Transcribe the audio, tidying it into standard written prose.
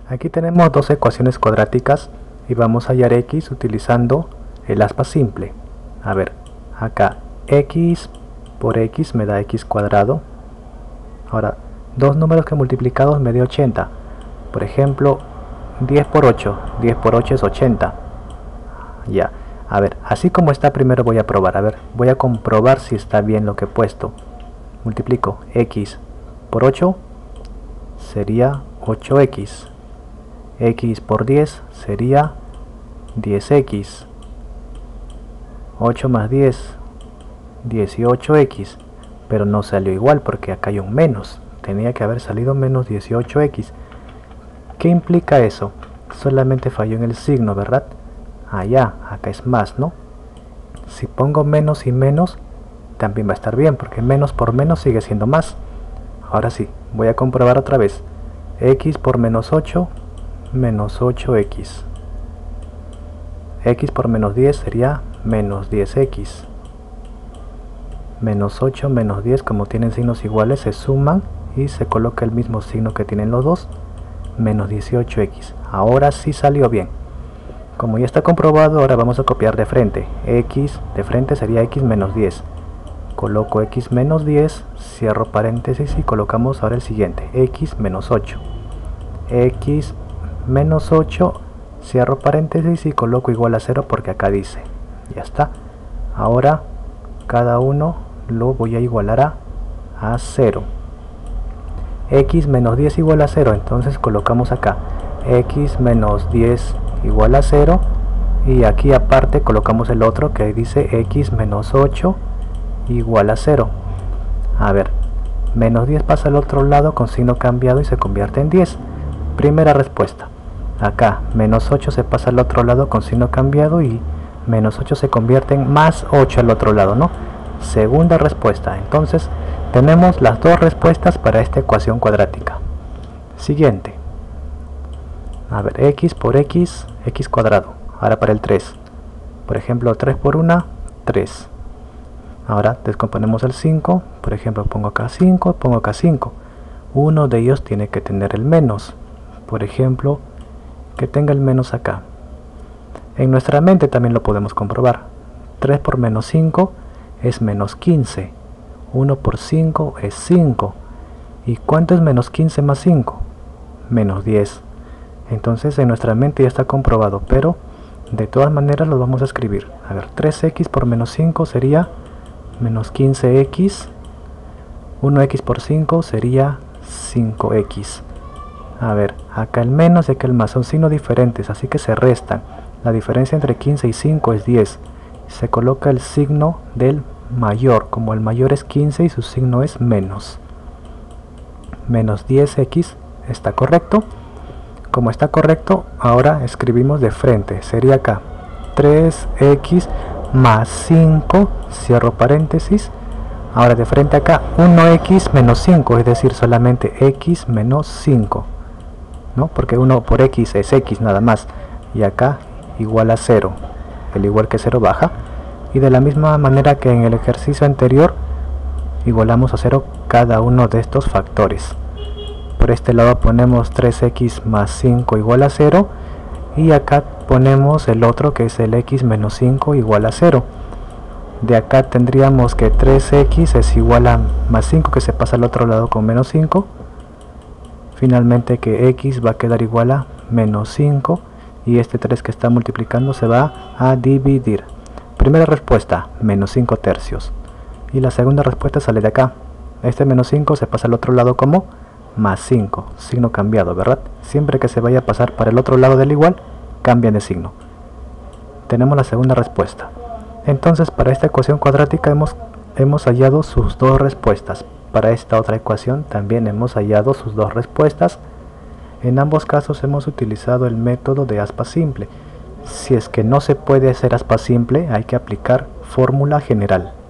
Aquí tenemos dos ecuaciones cuadráticas y vamos a hallar x utilizando el aspa simple. A ver, acá x por x me da x cuadrado. Ahora, dos números que multiplicados me da 80. Por ejemplo, 10 por 8 es 80. Ya, a ver, así como está primero voy a probar. A ver, voy a comprobar si está bien lo que he puesto. Multiplico x por 8 sería 8x. X por 10 sería 10x. 8 más 10, 18x. Pero no salió igual porque acá hay un menos. Tenía que haber salido menos 18x. ¿Qué implica eso? Solamente falló en el signo, ¿verdad? Allá, acá es más, ¿no? Si pongo menos y menos, también va a estar bien, porque menos por menos sigue siendo más. Ahora sí, voy a comprobar otra vez. X por menos 8, menos 8x. X por menos 10 sería menos 10x. Menos 8 menos 10, como tienen signos iguales, se suman y se coloca el mismo signo que tienen los dos, menos 18x. Ahora sí salió bien. Como ya está comprobado, ahora vamos a copiar de frente. X de frente sería x menos 10. Coloco x menos 10, cierro paréntesis y colocamos ahora el siguiente, x menos 8. X menos 8, cierro paréntesis y coloco igual a 0 porque acá dice. Ya está. Ahora cada uno lo voy a igualar a 0. X menos 10 igual a 0, entonces colocamos acá x menos 10 igual a 0 y aquí aparte colocamos el otro que dice x menos 8 igual a 0. A ver, menos 10 pasa al otro lado con signo cambiado y se convierte en 10. Primera respuesta. Acá menos 8 se pasa al otro lado con signo cambiado y menos 8 se convierte en más 8 al otro lado, ¿no? Segunda respuesta. Entonces tenemos las dos respuestas para esta ecuación cuadrática. Siguiente. A ver, x por x, x cuadrado. Ahora para el 3. Por ejemplo, 3 por 1, 3. Ahora descomponemos el 5. Por ejemplo, pongo acá 5, pongo acá 5. Uno de ellos tiene que tener el menos. Por ejemplo, que tenga el menos acá. En nuestra mente también lo podemos comprobar. 3 por menos 5 es menos 15. 1 por 5 es 5. ¿Y cuánto es menos 15 más 5? Menos 10. Entonces en nuestra mente ya está comprobado, pero de todas maneras lo vamos a escribir. A ver, 3x por menos 5 sería menos 15x. 1x por 5 sería 5x. A ver, acá el menos y acá el más son signos diferentes, así que se restan. La diferencia entre 15 y 5 es 10. Se coloca el signo del mayor, como el mayor es 15 y su signo es menos. Menos 10x está correcto. Como está correcto, ahora escribimos de frente. Sería acá 3x más 5, cierro paréntesis. Ahora de frente acá 1x menos 5, es decir, solamente x menos 5. ¿No? Porque 1 por x es x nada más. Y acá igual a 0. El igual que 0 baja. Y de la misma manera que en el ejercicio anterior, igualamos a 0 cada uno de estos factores. Por este lado ponemos 3x más 5 igual a 0. Y acá ponemos el otro que es el x menos 5 igual a 0. De acá tendríamos que 3x es igual a más 5 que se pasa al otro lado con menos 5. Finalmente que x va a quedar igual a menos 5 y este 3 que está multiplicando se va a dividir. Primera respuesta, menos 5 tercios. Y la segunda respuesta sale de acá. Este menos 5 se pasa al otro lado como más 5, signo cambiado, ¿verdad? Siempre que se vaya a pasar para el otro lado del igual, cambian de signo. Tenemos la segunda respuesta. Entonces para esta ecuación cuadrática hemos hallado sus dos respuestas. Para esta otra ecuación también hemos hallado sus dos respuestas. En ambos casos hemos utilizado el método de aspa simple. Si es que no se puede hacer aspa simple, hay que aplicar fórmula general.